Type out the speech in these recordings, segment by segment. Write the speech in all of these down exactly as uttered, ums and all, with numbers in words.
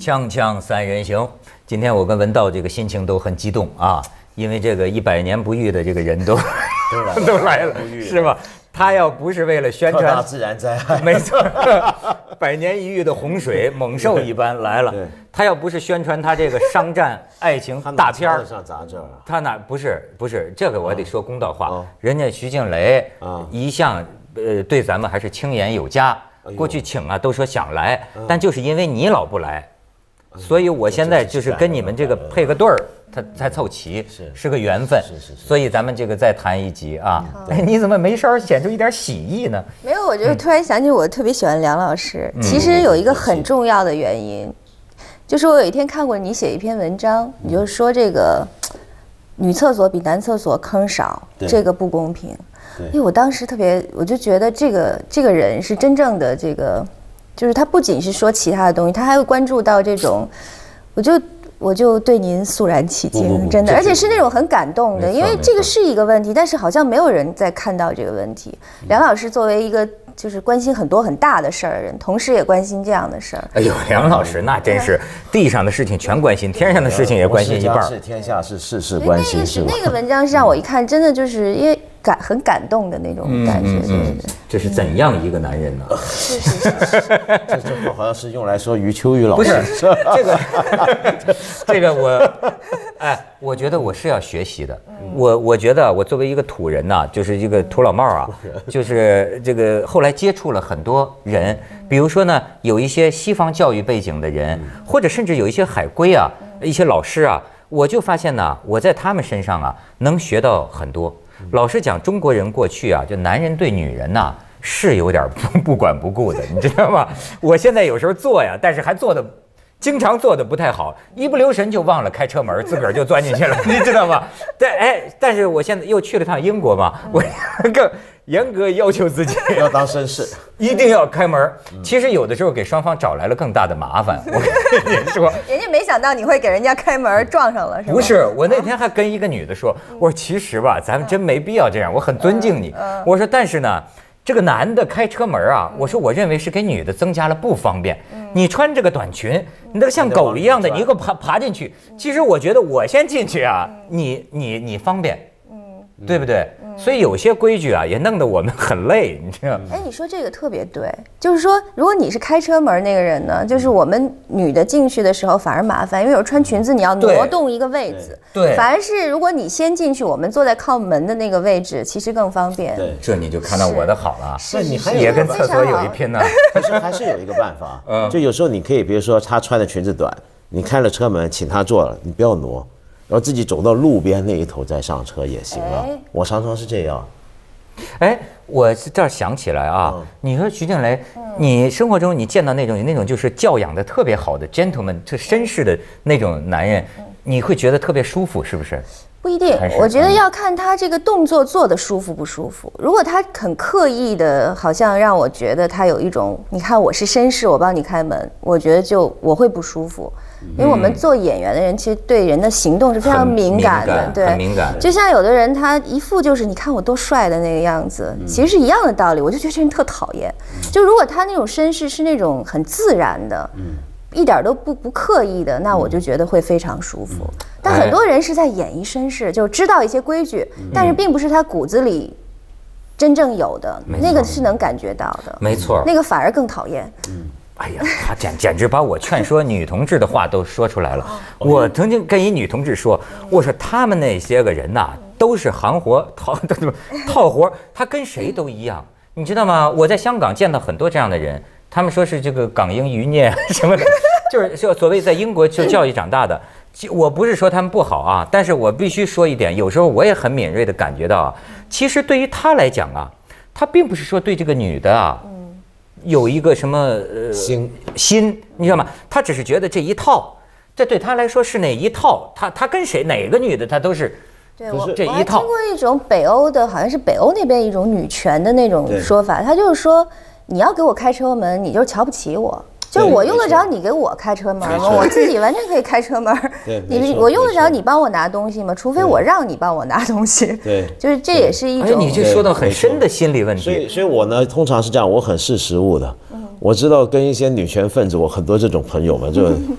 锵锵三人行，今天我跟文道这个心情都很激动啊，因为这个一百年不遇的这个人都都来了，是吧？他要不是为了宣传大自然灾害， 没错，百年一遇的洪水猛兽一般来了。他要不是宣传他这个商战爱情大片儿， 上杂志啊， 他哪不是不是这个我得说公道话，人家徐静蕾啊一向呃对咱们还是轻言有加，过去请啊都说想来，但就是因为你老不来。所以我现在就是跟你们这个配个对儿，他才凑齐，是是个缘分， 是是是。 所以咱们这个再谈一集啊。哎，你怎么没事显出一点喜意呢？ 没有，我就突然想起我特别喜欢梁老师。其实有一个很重要的原因，就是我有一天看过你写一篇文章，你就说这个女厕所比男厕所坑少，这个不公平。因为我当时特别，我就觉得这个这个人是真正的这个。就是他不仅是说其他的东西，他还会关注到这种，我就我就对您肃然起敬，真的，而且是那种很感动的，因为这个是一个问题，但是好像没有人在看到这个问题。梁老师作为一个就是关心很多很大的事儿的人，同时也关心这样的事儿。 哎呦，梁老师那真是地上的事情全关心，天上的事情也关心一半。 是天下事，事事关心，是吧？ 那个文章是让我一看，真的就是因为。感很感动的那种感觉，对对对。 这是怎样一个男人呢？ 是是是是。 这这话好像是用来说余秋雨老师。 不是这个，这个我，哎，我觉得我是要学习的。我我觉得我作为一个土人呐，就是一个土老帽啊，就是这个后来接触了很多人，比如说呢，有一些西方教育背景的人，或者甚至有一些海归啊，一些老师啊，我就发现呢，我在他们身上啊，能学到很多。老实讲，中国人过去啊，就男人对女人呐、啊、是有点不不管不顾的，你知道吗？我现在有时候做呀，但是还做的，经常做的不太好，一不留神就忘了开车门，自个儿就钻进去了，你知道吗？对，哎，但是我现在又去了趟英国嘛，我更严格要求自己要当绅士， 一定要开门。其实有的时候给双方找来了更大的麻烦。我跟你说， 人家没想到你会给人家开门撞上了，是吧？ 不是，我那天还跟一个女的说，我说其实吧，咱们真没必要这样，我很尊敬你。我说但是呢，这个男的开车门啊，我说我认为是给女的增加了不方便。你穿这个短裙，你那个像狗一样的，你给我爬爬进去。其实我觉得我先进去啊，你你你方便。对不对？所以有些规矩啊，也弄得我们很累，你知道吗？ 哎，你说这个特别对，就是说，如果你是开车门那个人呢，就是我们女的进去的时候反而麻烦，因为有时候穿裙子你要挪动一个位置， 对， 反而是如果你先进去，我们坐在靠门的那个位置，其实更方便。 对， 这你就看到我的好了， 是你还也跟厕所有一拼呢。 可是还是有一个办法，嗯，就有时候你可以，比如说她穿的裙子短，你开了车门，请她坐了，你不要挪。然后自己走到路边那一头再上车也行啊，哎、我常常是这样。 哎，我这儿想起来啊，嗯、你说徐静蕾，嗯、你生活中你见到那种那种就是教养的特别好的 gentleman， 就绅士的那种男人，嗯、你会觉得特别舒服，是不是？ 不一定，我觉得要看他这个动作做的舒服不舒服。如果他很刻意的，好像让我觉得他有一种，你看我是绅士，我帮你开门，我觉得就我会不舒服。因为我们做演员的人，其实对人的行动是非常敏感的，对， 很敏感。 就像有的人，他一副就是你看我多帅的那个样子，其实是一样的道理。我就觉得这人特讨厌。就如果他那种绅士是那种很自然的，一点都不不刻意的，那我就觉得会非常舒服。但很多人是在演绎绅士，就知道一些规矩，但是并不是他骨子里真正有的，那个是能感觉到的。 没错， 那个反而更讨厌。 哎呀，他简简直把我劝说女同志的话都说出来了。我曾经跟一女同志说，我说他们那些个人呐、啊，都是行活套套活，他跟谁都一样，你知道吗？我在香港见到很多这样的人，他们说是这个港英余孽什么的，就是就所谓在英国受教育长大的。我不是说他们不好啊，但是我必须说一点，有时候我也很敏锐的感觉到啊，其实对于他来讲啊，他并不是说对这个女的啊。有一个什么呃心心，你知道吗？他只是觉得这一套，这对他来说是哪一套？他他跟谁哪个女的他都是， 对我这一套。我听过一种北欧的，好像是北欧那边一种女权的那种说法，他就是说你要给我开车门，你就是瞧不起我。就是我用得着你给我开车门吗？我自己完全可以开车门。你我用得着你帮我拿东西吗？除非我让你帮我拿东西。 对， 就是这也是一种。 你这说到很深的心理问题。 所以，所以我呢，通常是这样，我很识时务的。我知道跟一些女权分子，我很多这种朋友们就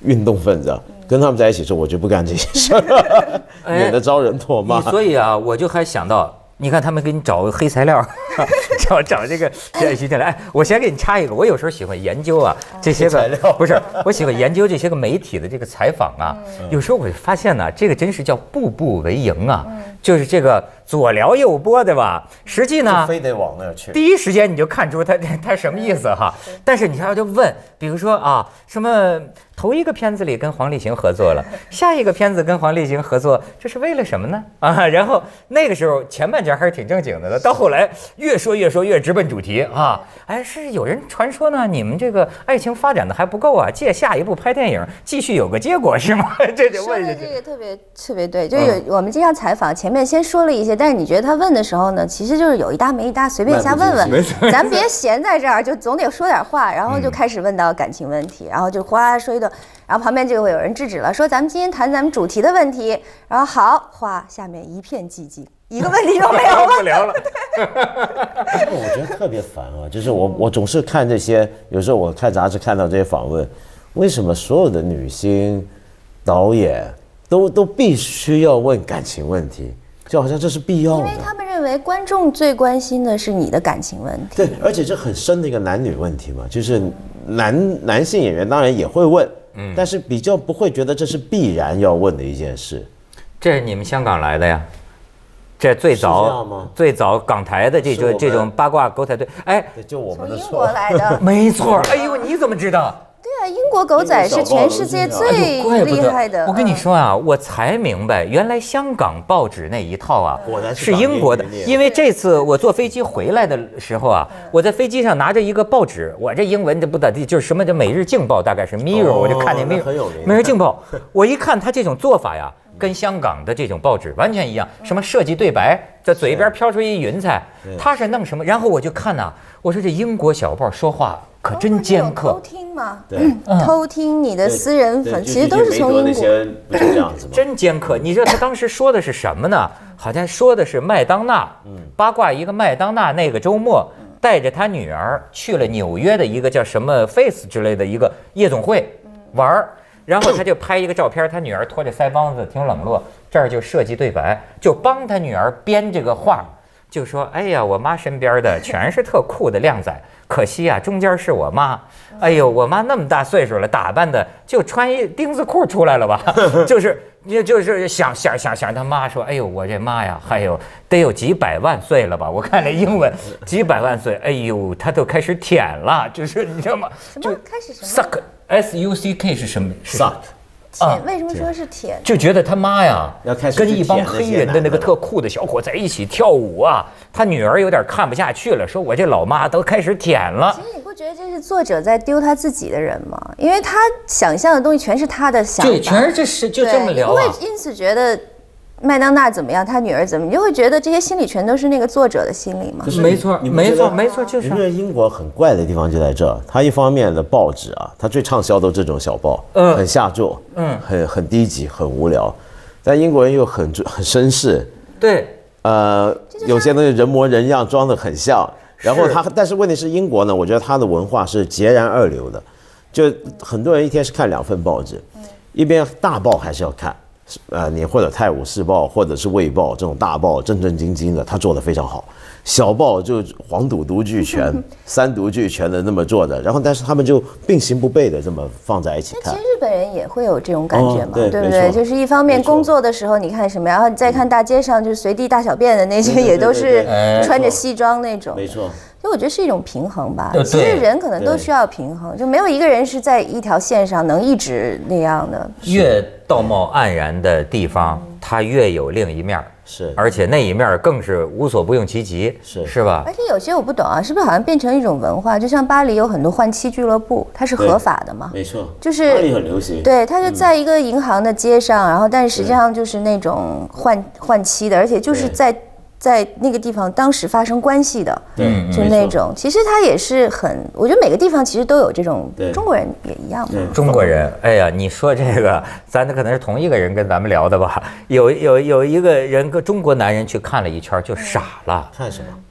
运动分子，跟他们在一起之后，我就不干这些事儿，免得招人唾骂。 所以啊，我就还想到。你看他们给你找黑材料，找找这个这些进来。哎，我先给你插一个，我有时候喜欢研究啊这些个，不是，我喜欢研究这些个媒体的这个采访啊。有时候我就发现呢，这个真是叫步步为营啊，就是这个左聊右播的吧。实际呢， 非得往那儿去。 第一时间你就看出他他什么意思哈。但是你要就问，比如说啊，什么头一个片子里跟黄立行合作了，下一个片子跟黄立行合作，这是为了什么呢？啊，然后那个时候前半截还是挺正经的了，到后来越说越说越直奔主题啊！哎，是有人传说呢，你们这个爱情发展的还不够啊，借下一部拍电影继续有个结果是吗？这就问说的这个特别特别对，就是有、嗯、我们经常采访，前面先说了一些，但是你觉得他问的时候呢，其实就是有一搭没一搭，随便瞎问问，咱别闲在这儿，就总得说点话，然后就开始问到感情问题，然后就哗啦说一顿。然后旁边就会有人制止了，说咱们今天谈咱们主题的问题。然后好，哗，下面一片寂静，一个问题都没有了。 不聊了。 我觉得特别烦啊，就是我我总是看这些，有时候我看杂志看到这些访问，为什么所有的女星、导演都都必须要问感情问题？就好像这是必要的， 因为他们认为观众最关心的是你的感情问题。 对，而且这很深的一个男女问题嘛，就是男男性演员当然也会问。嗯，但是比较不会觉得这是必然要问的一件事。 这是你们香港来的呀？这最早最早港台的这种这种八卦狗仔队，哎， 就我们的从英国来的， 没错。哎呦，你怎么知道？ 对啊，英国狗仔是全世界最厉害的。 我跟你说啊，我才明白，原来香港报纸那一套啊，是英国的。因为这次我坐飞机回来的时候啊，我在飞机上拿着一个报纸，我这英文这不咋地，就是什么叫《每日镜报》，大概是 Mirror，我就看见 Mirror，《每日镜报》，我一看他这种做法呀，跟香港的这种报纸完全一样，什么设计对白，在嘴边飘出一云彩，他是弄什么？然后我就看呐，我说这英国小报说话可真尖刻。 偷听吗？对，偷听你的私人粉，其实都是从英国。 那些不就这样子吗？ 真尖刻！你知道他当时说的是什么呢？好像说的是麦当娜，八卦一个麦当娜那个周末带着他女儿去了纽约的一个叫什么 Face 之类的一个夜总会玩儿。然后他就拍一个照片，他女儿拖着腮帮子，挺冷落。这儿就设计对白，就帮他女儿编这个话，就说：“哎呀，我妈身边的全是特酷的靓仔，可惜啊，中间是我妈。哎呦，我妈那么大岁数了，打扮的就穿一丁字裤出来了吧？就是就就是想想想想他妈说，哎呦，我这妈呀，还有得有几百万岁了吧？我看那英文几百万岁，哎呦，他都开始舔了，就是你知道吗？ 什么开始什么 suck。” S U C K 是什么 ？suck， 舔？为什么说是舔？ 就觉得他妈呀， 要开始跟一帮黑人的那个特酷的小伙在一起跳舞啊，他女儿有点看不下去了，说我这老妈都开始舔了。 其实你不觉得这是作者在丢他自己的人吗？因为他想象的东西全是他的想法， 对，全是这是就这么聊啊。 你不会因此觉得麦当娜怎么样，他女儿怎么，你就会觉得这些心理全都是那个作者的心理吗？ 没错，没错，没错，就是。 因为英国很怪的地方就在这儿，它一方面的报纸啊，它最畅销都这种小报，嗯，很下作，嗯，很很低级，很无聊，但英国人又很很绅士， 对， 呃，有些东西人模人样，装得很像，然后他，但是问题是英国呢，我觉得它的文化是截然二流的，就很多人一天是看两份报纸，一边大报还是要看。呃，你或者《泰晤士报》或者是《卫报》这种大报，正正经经的，他做得非常好。小报就黄赌毒俱全、三毒俱全的那么做的，然后但是他们就并行不悖的这么放在一起看。 其实日本人也会有这种感觉嘛，哦、对, 对不对？就是一方面工作的时候你看什么，然后你再看大街上就是随地大小便的那些，也都是穿着西装那种。 没错。 所以我觉得是一种平衡吧。其实人可能都需要平衡，就没有一个人是在一条线上能一直那样的。 越道貌岸然的地方，它越有另一面。 是， 而且那一面更是无所不用其极，是是吧？ 而且有些我不懂啊，是不是好像变成一种文化？就像巴黎有很多换妻俱乐部，它是合法的嘛？ 没错， 就是巴黎很流行。 对，它就在一个银行的街上，然后但是实际上就是那种换换妻的，而且就是在在那个地方当时发生关系的， 对， 就那种。其实它也是很，我觉得每个地方其实都有这种，中国人也一样嘛。 中国人，哎呀，你说这个，咱可能是同一个人跟咱们聊的吧？有有有一个人，个中国男人去看了一圈就傻了。 看什么？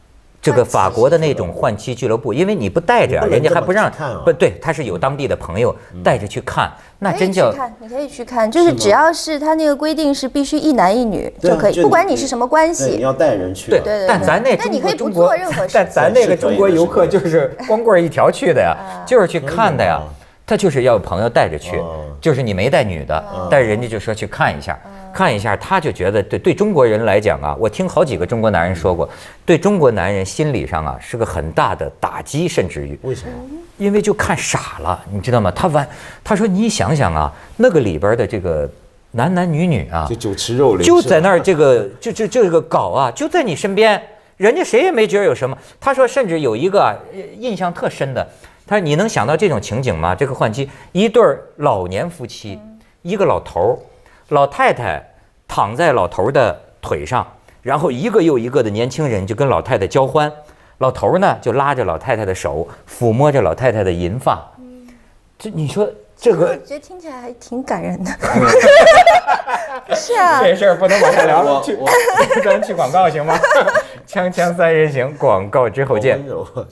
这个法国的那种换妻俱乐部，因为你不带着，人家还不让，不对，他是有当地的朋友带着去看，那真叫你可以去看，就是只要是他那个规定是必须一男一女就可以，不管你是什么关系， 你要带人去。 对对，但咱那那你可以不做任何事， 但咱那个中国游客就是光棍一条去的呀，就是去看的呀，他就是要朋友带着去，就是你没带女的，但是人家就说去看一下。看一下，他就觉得对对中国人来讲啊，我听好几个中国男人说过，对中国男人心理上啊是个很大的打击，甚至于为什么？ 因为就看傻了，你知道吗？他完，他说你想想啊，那个里边的这个男男女女啊， 就酒池肉林， 就在那儿这个就就这个搞啊，就在你身边，人家谁也没觉得有什么。他说，甚至有一个啊印象特深的，他说你能想到这种情景吗？这个换妻，一对老年夫妻，一个老头儿。老太太躺在老头的腿上，然后一个又一个的年轻人就跟老太太交欢，老头呢就拉着老太太的手，抚摸着老太太的银发。这你说这个， 我觉得听起来还挺感人的。是啊， 这事儿不能往下聊了，去，咱去广告行吗？锵锵三人行，广告之后见。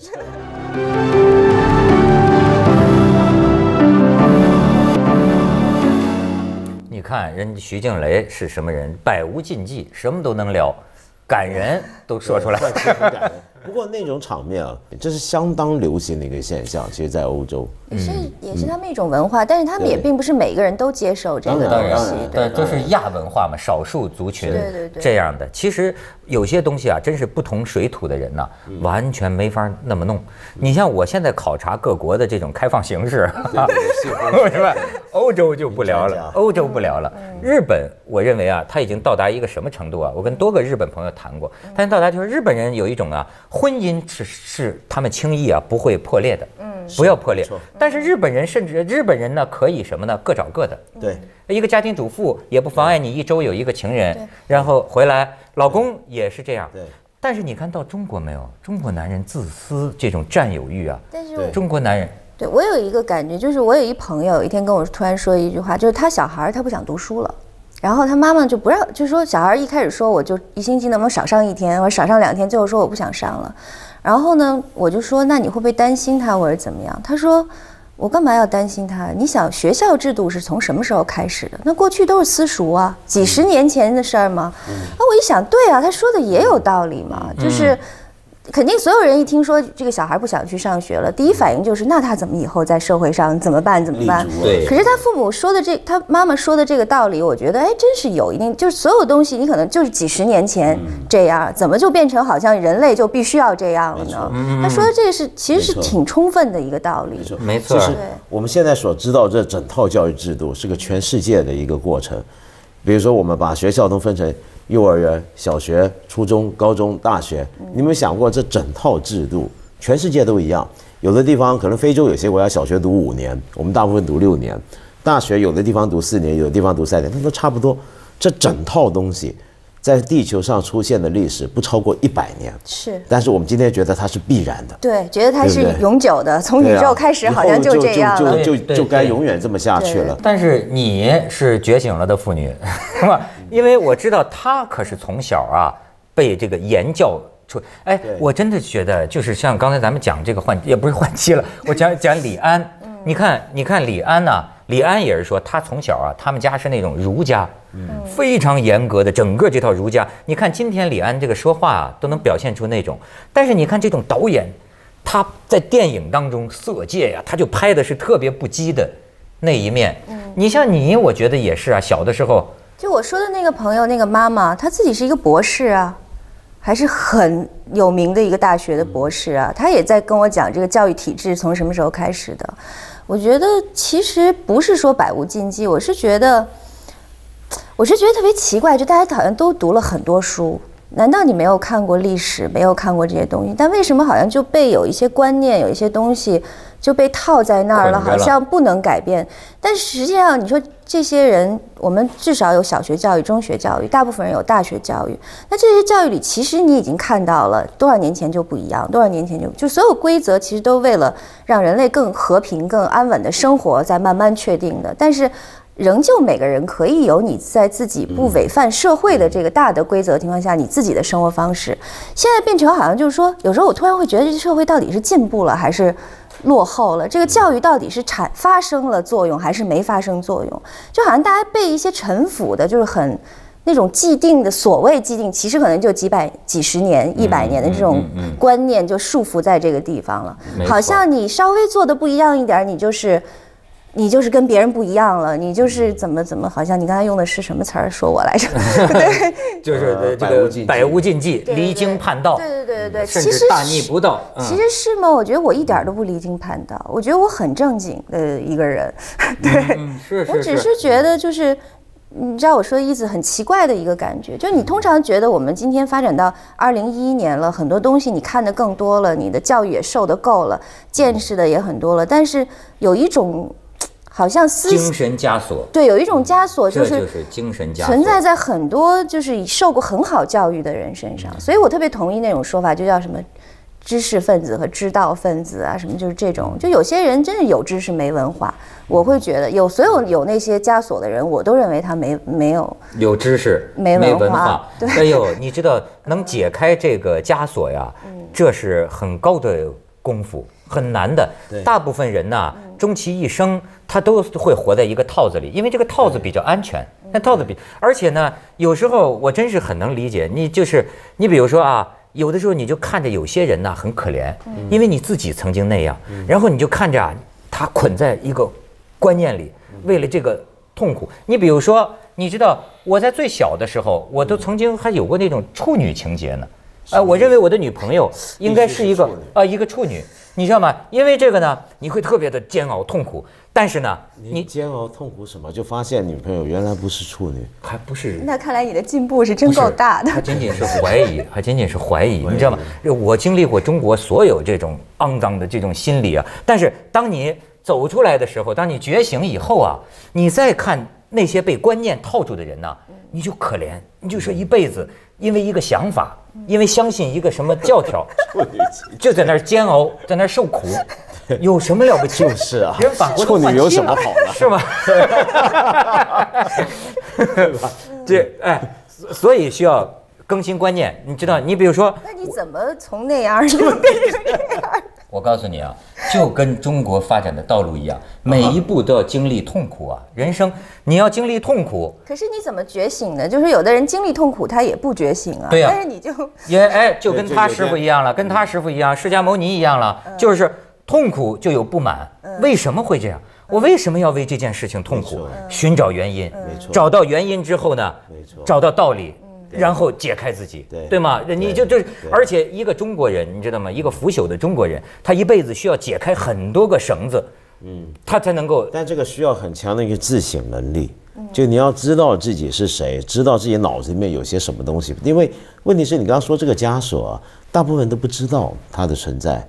看人徐静蕾是什么人，百无禁忌，什么都能聊，感人都说出来。 不过那种场面啊，这是相当流行的一个现象，其实，在欧洲也是也是他们一种文化，但是他们也并不是每个人都接受这个东西。 对，这是亚文化嘛，少数族群这样的。其实有些东西啊，真是不同水土的人呐，完全没法那么弄。你像我现在考察各国的这种开放形式，是吧？欧洲就不聊了，欧洲不聊了。日本，我认为啊，他已经到达一个什么程度啊？我跟多个日本朋友谈过，他到达就是日本人有一种啊。婚姻是是他们轻易啊不会破裂的，嗯，不要破裂。但是日本人甚至日本人呢可以什么呢？各找各的。 对， 一个家庭主妇也不妨碍你一周有一个情人，然后回来，老公也是这样。 对。 但是你看到中国没有？中国男人自私，这种占有欲啊。 但是中国男人， 对我有一个感觉，就是我有一朋友有一天跟我突然说一句话，就是他小孩他不想读书了。然后他妈妈就不让，就说小孩一开始说我就一星期能不能少上一天，或者少上两天，最后说我不想上了。然后呢，我就说那你会不会担心他或者怎么样？他说我干嘛要担心他？你想学校制度是从什么时候开始的？那过去都是私塾啊，几十年前的事儿吗？那我一想，对啊，他说的也有道理嘛，就是。肯定所有人一听说这个小孩不想去上学了，第一反应就是那他怎么以后在社会上怎么办怎么办？ 对。 可是他父母说的这，他妈妈说的这个道理，我觉得哎，真是有一定，就是所有东西你可能就是几十年前这样，怎么就变成好像人类就必须要这样了呢？他说的这个是其实是挺充分的一个道理。 没错， 就是我们现在所知道这整套教育制度是个全世界的一个过程。比如说，我们把学校都分成幼儿园、小学、初中、高中、大学，你有没有想过这整套制度，全世界都一样？有的地方可能非洲有些国家小学读五年，我们大部分读六年；大学有的地方读四年，有的地方读三年，那都差不多。这整套东西在地球上出现的历史不超过一百年， 是。 但是我们今天觉得它是必然的， 对，觉得它是永久的，从宇宙开始好像就这样了， 就就就该永远这么下去了。 但是你是觉醒了的妇女，是吧？因为我知道她可是从小啊被这个言教出，哎，我真的觉得就是像刚才咱们讲这个换，也不是换妻了，我讲讲李安，你看，你看李安呐，李安也是说他从小啊，他们家是那种儒家。非常严格的整个这套儒家，你看今天李安这个说话啊，都能表现出那种。但是你看这种导演，他在电影当中《色戒》呀，他就拍的是特别不羁的那一面。你像你，我觉得也是啊，小的时候， 就我说的那个朋友，那个妈妈，她自己是一个博士啊，还是很有名的一个大学的博士啊，她也在跟我讲这个教育体制从什么时候开始的。我觉得其实不是说百无禁忌，我是觉得。我是觉得特别奇怪，就大家好像都读了很多书，难道你没有看过历史，没有看过这些东西？但为什么好像就被有一些观念，有一些东西就被套在那儿了，好像不能改变？但实际上，你说这些人，我们至少有小学教育、中学教育，大部分人有大学教育。那这些教育里，其实你已经看到了，多少年前就不一样，多少年前就就所有规则其实都为了让人类更和平、更安稳的生活，在慢慢确定的。但是仍旧每个人可以有你在自己不违反社会的这个大的规则情况下，你自己的生活方式。现在变成好像就是说，有时候我突然会觉得，这社会到底是进步了还是落后了？这个教育到底是产发生了作用还是没发生作用？就好像大家被一些陈腐的，就是很那种既定的所谓既定，其实可能就几百、几十年、一百年的这种观念就束缚在这个地方了。好像你稍微做的不一样一点，你就是。你就是跟别人不一样了，你就是怎么怎么，好像你刚才用的是什么词儿说我来着？对， 就是这个百无禁忌、离经叛道。 对对对对对， 甚至大逆不道。 其实是吗？我觉得我一点都不离经叛道，我觉得我很正经的一个人。对， 是是。 我只是觉得就是。你知道我说的意思很奇怪的一个感觉，就你通常觉得我们今天发展到二零一一年了，很多东西你看得更多了，你的教育也受得够了，见识的也很多了，但是有一种。好像思精神枷锁， 对，有一种枷锁，就是就是精神枷锁存在在很多就是受过很好教育的人身上，所以我特别同意那种说法，就叫什么知识分子和知道分子啊，什么就是这种，就有些人真是有知识没文化，我会觉得有所有有那些枷锁的人，我都认为他没没有有知识没文化。文化对，哎呦，你知道能解开这个枷锁呀，这是很高的功夫。很难的，大部分人呐，终其一生，他都会活在一个套子里，因为这个套子比较安全。那套子比，而且呢，有时候我真是很能理解你，就是你比如说啊，有的时候你就看着有些人呐很可怜，因为你自己曾经那样，然后你就看着啊，他捆在一个观念里，为了这个痛苦。你比如说，你知道我在最小的时候，我都曾经还有过那种处女情节呢。呃，我认为我的女朋友应该是一个啊一个处女。你知道吗？因为这个呢，你会特别的煎熬痛苦，但是呢， 你煎熬痛苦什么？就发现女朋友原来不是处女， 还不是。 那看来你的进步是真够大的。 还仅仅是怀疑，还仅仅是怀疑，你知道吗？我经历过中国所有这种肮脏的这种心理啊，但是当你走出来的时候，当你觉醒以后啊，你再看那些被观念套住的人呢，你就可怜，你就说一辈子。因为一个想法，因为相信一个什么教条，就在那儿煎熬，在那儿受苦，有什么了不起？ 就是啊， 人法国处女有什么好的？ 是吧？对吧？这哎，所以需要更新观念。你知道，你比如说， 那你怎么从那样就变成这样？ 我告诉你啊，就跟中国发展的道路一样，每一步都要经历痛苦啊。人生你要经历痛苦， 可是你怎么觉醒呢？就是有的人经历痛苦，他也不觉醒啊。 对呀、 啊，但是你就也哎，就跟他师傅一样了，跟他师傅一样，释迦牟尼一样了，嗯、就是痛苦就有不满。嗯、为什么会这样？我为什么要为这件事情痛苦？嗯、寻找原因， 没错。 找到原因之后呢，没错，找到道理。然后解开自己，对对吗？你就就是，而且一个中国人，你知道吗？一个腐朽的中国人，他一辈子需要解开很多个绳子，嗯，他才能够。 但这个需要很强的一个自省能力，就你要知道自己是谁，知道自己脑子里面有些什么东西。因为问题是你刚刚说这个枷锁啊，大部分人都不知道它的存在。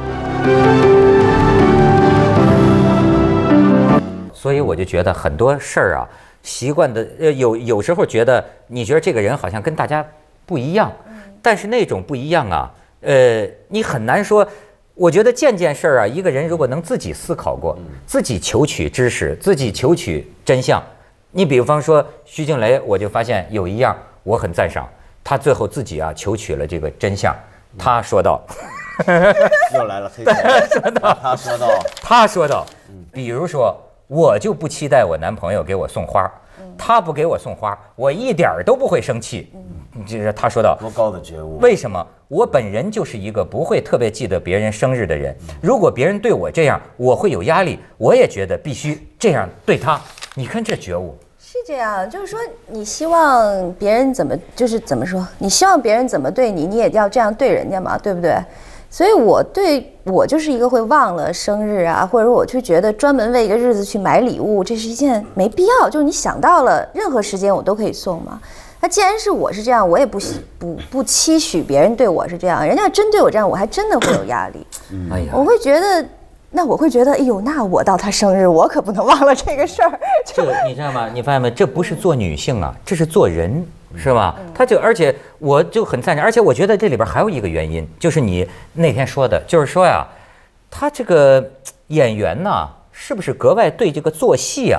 所以我就觉得很多事儿啊。习惯的呃有有时候觉得你觉得这个人好像跟大家不一样，但是那种不一样啊，呃，你很难说。我觉得件件事儿啊，一个人如果能自己思考过，自己求取知识，自己求取真相。你比方说徐静蕾，我就发现有一样我很赞赏，他最后自己啊求取了这个真相。他说道， 又来了黑色。 说到他说到， 他说到，比如说。我就不期待我男朋友给我送花，他不给我送花，我一点都不会生气。就是他说到多高的觉悟？ 为什么？我本人就是一个不会特别记得别人生日的人。如果别人对我这样，我会有压力，我也觉得必须这样对他。你看这觉悟是这样，就是说你希望别人怎么，就是怎么说？你希望别人怎么对你，你也要这样对人家嘛，对不对？所以我对我就是一个会忘了生日啊，或者说我就觉得专门为一个日子去买礼物，这是一件没必要。就是你想到了任何时间我都可以送嘛。那既然是我是这样，我也不不不期许别人对我是这样。人家真对我这样，我还真的会有压力。哎呀，我会觉得，那我会觉得，哎呦，那我到他生日，我可不能忘了这个事儿。 这你知道吗？你发现没？这不是做女性啊，这是做人。是吧？他就而且我就很赞成，而且我觉得这里边还有一个原因，就是你那天说的，就是说呀，他这个演员呐，是不是格外对这个做戏啊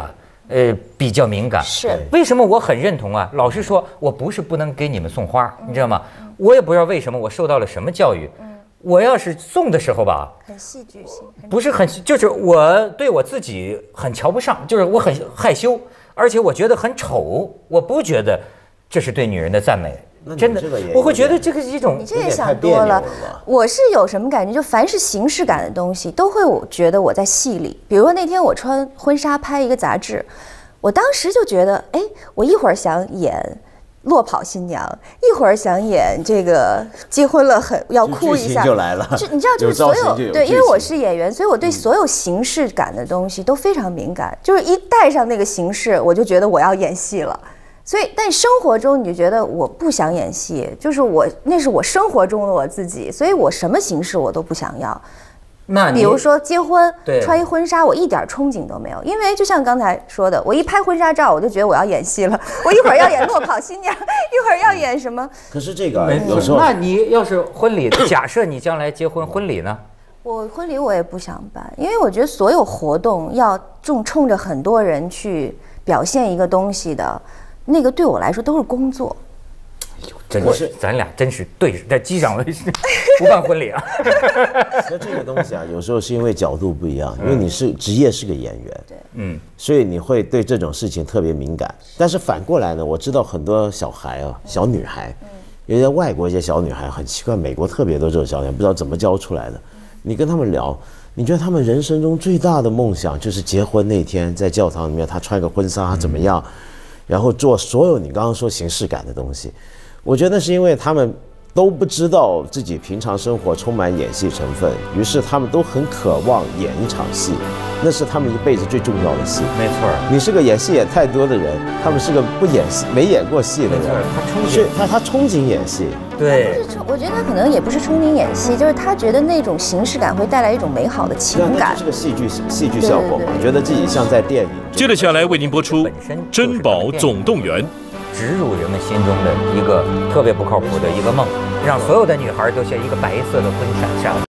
呃，比较敏感。 是为什么我很认同啊？老实说，我不是不能给你们送花，你知道吗？我也不知道为什么我受到了什么教育。我要是送的时候吧， 很戏剧性， 不是很，就是我对我自己很瞧不上，就是我很害羞，而且我觉得很丑，我不觉得这是对女人的赞美。真的，我会觉得这个是一种， 你这也想多了。我是有什么感觉？就凡是形式感的东西，都会我觉得我在戏里。比如说那天我穿婚纱拍一个杂志，我当时就觉得，哎，我一会儿想演落跑新娘，一会儿想演这个结婚了很要哭一下， 就来了。 就你知道，就是所有对，因为我是演员，所以我对所有形式感的东西都非常敏感。就是一带上那个形式，我就觉得我要演戏了。所以，但生活中你就觉得我不想演戏，就是我那是我生活中的我自己，所以我什么形式我都不想要。 那比如说结婚穿一婚纱，我一点憧憬都没有，因为就像刚才说的，我一拍婚纱照，我就觉得我要演戏了，我一会儿要演落跑新娘，一会儿要演什么。 可是这个有时候， 那你要是婚礼，假设你将来结婚婚礼呢？ 我婚礼我也不想办，因为我觉得所有活动要冲冲着很多人去表现一个东西的。那个对我来说都是工作。 哎呦，真是咱俩真是对在机上了，不办婚礼啊。 那这个东西啊，有时候是因为角度不一样，因为你是职业是个演员， 对， 嗯， 所以你会对这种事情特别敏感。但是反过来呢，我知道很多小孩啊，小女孩，有些外国一些小女孩很奇怪，美国特别多这种小女孩，不知道怎么教出来的。你跟他们聊，你觉得他们人生中最大的梦想就是结婚那天在教堂里面，她穿个婚纱怎么样？然后做所有你刚刚说形式感的东西，我觉得是因为他们都不知道自己平常生活充满演戏成分，于是他们都很渴望演一场戏，那是他们一辈子最重要的戏。 没错， 你是个演戏演太多的人，他们是个不演戏、没演过戏的人， 他憧憬，他他憧憬演戏。 对， 不是，我觉得他可能也不是憧憬演戏，就是他觉得那种形式感会带来一种美好的情感， 那是个戏剧戏剧效果嘛，觉得自己像在电影。 接着下来为您播出《珍宝总动员》， 植入人们心中的一个特别不靠谱的一个梦，让所有的女孩都像一个白色的婚纱纱。